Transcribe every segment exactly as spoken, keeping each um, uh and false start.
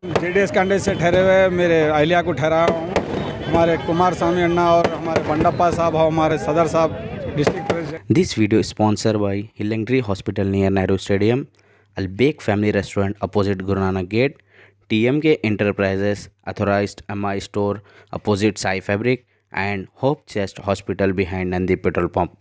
JDS candidate से ठहरे हुए मेरे अहलिया को ठहराया हूँ। हमारे कुमार स्वामी अन्ना और हमारे बंडप्पा साहब और हमारे सदर साहब district president. This video is sponsored by Hillingtree Hospital near Nehru Stadium, Al-Baik Family Restaurant opposite Guru Nanak Gate, T M K Enterprises Authorized M I Store opposite Sai Fabric, and Hope Chest Hospital behind Nandi Petrol Pump.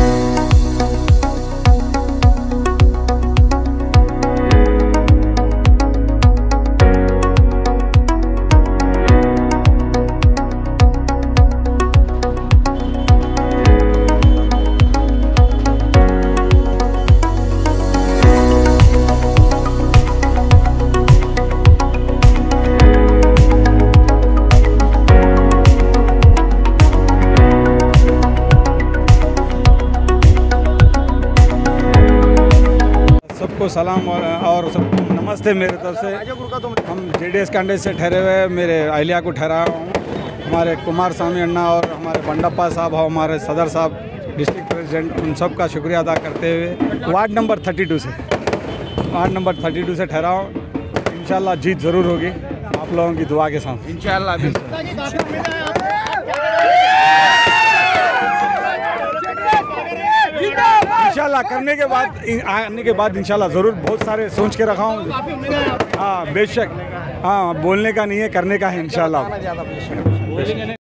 सबको सलाम और, और सबको नमस्ते मेरे तरफ से। हम जेडीएस कैंडिडेट से ठहरे हुए मेरे अहलिया को ठहराया हूँ। हमारे कुमार स्वामी अन्ना और हमारे बंडप्पा साहब और हमारे सदर साहब डिस्ट्रिक्ट प्रेसिडेंट, उन सब का शुक्रिया अदा करते हुए वार्ड नंबर थर्टी टू से वार्ड नंबर थर्टी टू से ठहरा हूँ। इंशाल्लाह जीत ज़रूर होगी आप लोगों की दुआ के साथ इंशाल्लाह। इंशाल्लाह करने के बाद आने के बाद इंशाल्लाह ज़रूर बहुत सारे सोच के रखा हूँ। हाँ बेशक, हाँ बोलने का नहीं है, करने का है इंशाल्लाह।